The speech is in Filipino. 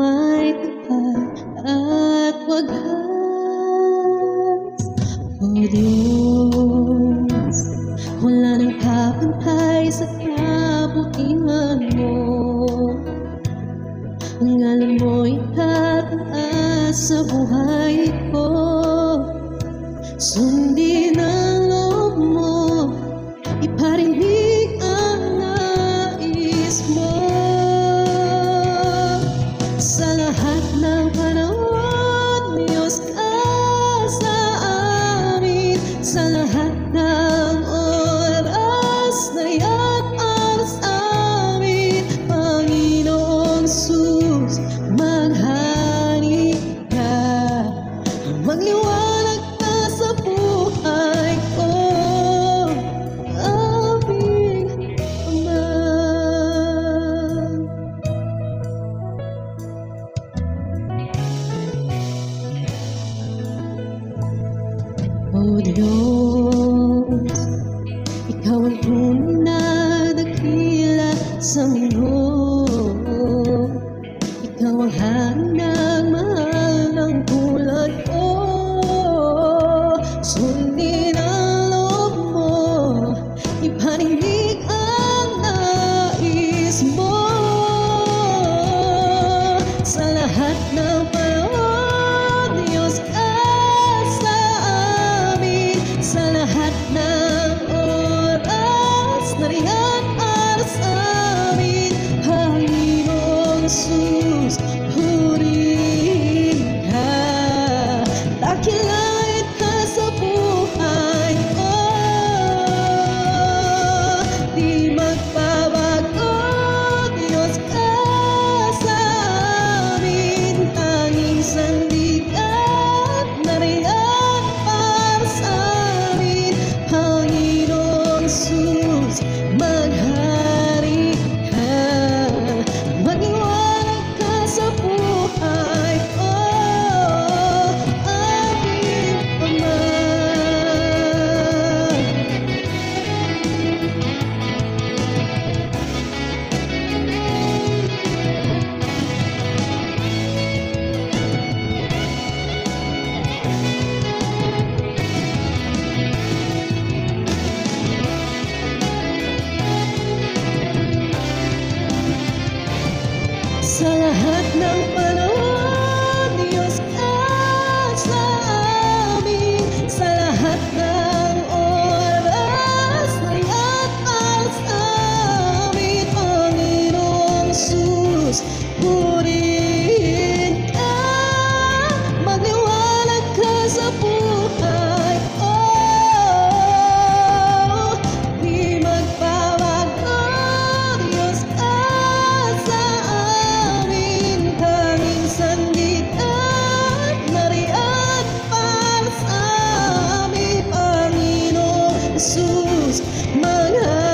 ay tapat at wagas. O Diyos, wala nang kapantay sa kabutihan mo. Ang alam mo'y tataas sa buhay ko. Sundin ang loob mo, iparinig ang nais mo. Sa lahat ng panahon, Diyos ka sa amin. Sa lahat ng oras na iyan ang sa amin. Panginoong Jesus, maghari ka, magliwanag ka sa buhay ko, aming Ama. O Diyos, Ikaw ang tunay na dakila sa mundo. Ikaw ang hari ng mahal ng tulad ko. Sundin ang loob mo, iparinig ang nais mo. Sa lahat ng panahon, Diyos ka sa amin. Sa lahat ng oras, nariyan para sa amin. Panginoong Jesus, purihin ka, dakilain ka sa buhay ko. Di magbabago, Diyos ka sa amin. Tanging sandigan, nariyan para sa amin. Panginoong Jesus, maghari ka, magliwanag ka sa buhay ko, aming Ama. Sa lahat ng panahon, Diyos ka sa amin. Sa lahat ng oras, nariyan para sa amin. Panginoong Jesus, purihin ka, magliwanag ka sa buhay ko. Di magbabago, Diyos ka sa amin. Tanging sandigan, nariyan para sa amin. Panginoong Jesus, maghari